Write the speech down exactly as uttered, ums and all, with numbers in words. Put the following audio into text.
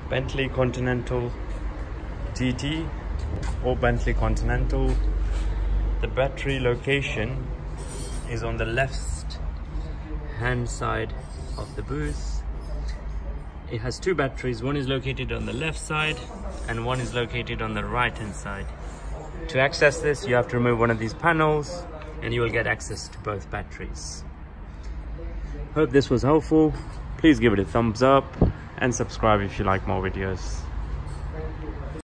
Bentley Continental G T or Bentley Continental. The battery location is on the left hand side of the booth. It has two batteries. One is located on the left side and one is located on the right hand side. To access this, you have to remove one of these panels and you will get access to both batteries. Hope this was helpful. Please give it a thumbs up and subscribe if you like more videos.